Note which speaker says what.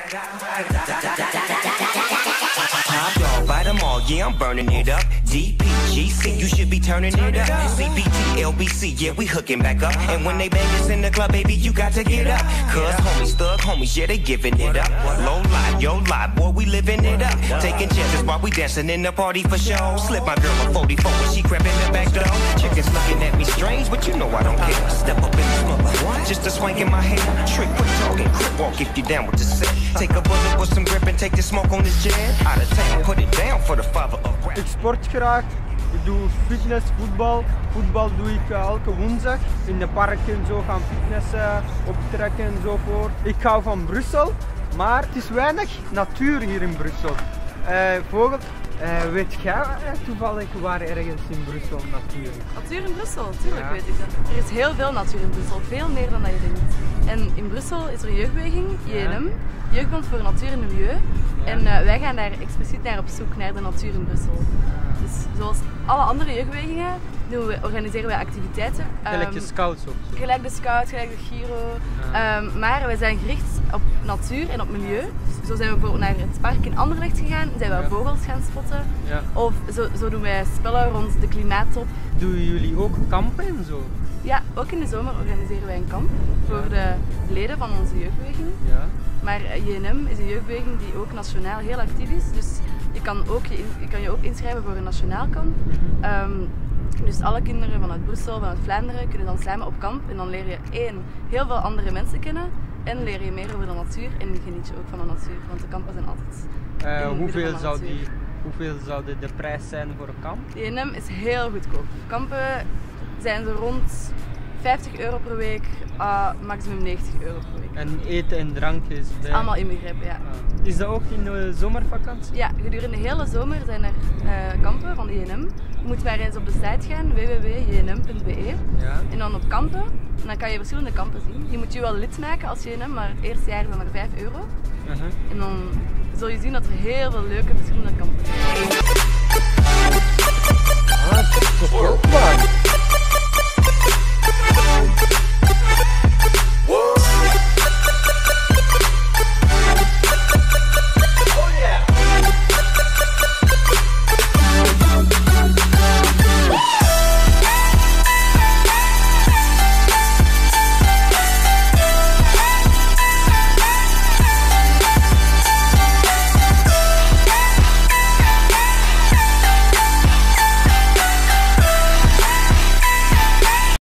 Speaker 1: Top dog, buy them all, yeah, I'm burning it up. DPGC, you should be turning it up. CBT, LBC, yeah, we hooking back up. And when they bang us in the club, baby, you got to get up. Cause homies, thug homies, yeah, they giving it up. Low life, yo life, boy, we living it up. Taking chances while we dancing in the party for show. Slip my girl a 44 when she crept in the back door. Chickens looking at me strange, but you know I don't care. Step up in this mother, just a swank in my hair. Trick, quick talking, crip walk if you down with the set. Take a bullet with some grip and take the smoke on this jet. Out of town, put it down for the father of rap.
Speaker 2: Ik sport graag. Ik doe fitness, voetbal. Voetbal doe ik elke woensdag. In de parken zo gaan fitnessen, optrekken enzovoort. Ik hou van Brussel, maar het is weinig natuur hier in Brussel. Vogel, weet jij toevallig waar ergens in Brussel natuur is?
Speaker 3: Natuur in Brussel, tuurlijk weet ik dat. Er is heel veel natuur in Brussel, veel meer dan dat je denkt. En in Brussel is er een jeugdbeweging, JNM, Jeugdbond voor Natuur en Milieu. En wij gaan daar expliciet naar op zoek, naar de natuur in Brussel. Dus zoals alle andere jeugdbewegingen organiseren wij activiteiten.
Speaker 2: Gelijk de scouts ook.
Speaker 3: Gelijk de scouts, gelijk de Giro. Maar wij zijn gericht op natuur en op milieu. Dus zo zijn we bijvoorbeeld naar het park in Anderlecht gegaan, zijn we vogels gaan spotten. Ja. Of zo doen wij spellen rond de klimaattop.
Speaker 2: Doen jullie ook kampen en zo?
Speaker 3: Ja, ook in de zomer organiseren wij een kamp voor de leden van onze jeugdbeweging. Ja. Maar JNM is een jeugdbeweging die ook nationaal heel actief is. Dus je kan je ook inschrijven voor een nationaal kamp. Dus alle kinderen vanuit Brussel, vanuit Vlaanderen kunnen dan samen op kamp. En dan leer je heel veel andere mensen kennen. En leer je meer over de natuur en geniet je ook van de natuur. Want de kampen zijn altijd
Speaker 2: Hoeveel zou de prijs zijn voor een kamp?
Speaker 3: JNM is heel goedkoop. Kampen zijn zo rond €50 per week, maximum €90 per week.
Speaker 2: En eten en drank is bij...
Speaker 3: Allemaal inbegrepen, ja.
Speaker 2: Is dat ook in de zomervakantie?
Speaker 3: Ja, gedurende de hele zomer zijn er kampen van de JNM. Je moet maar eens op de site gaan, www.jnm.be. Ja. En dan op kampen. En dan kan je verschillende kampen zien. Je moet je wel lid maken als JNM, maar het eerste jaar is dan maar €5. En dan zul je zien dat er heel veel leuke verschillende kampen zijn.
Speaker 2: Ah, dat is toch ook waar.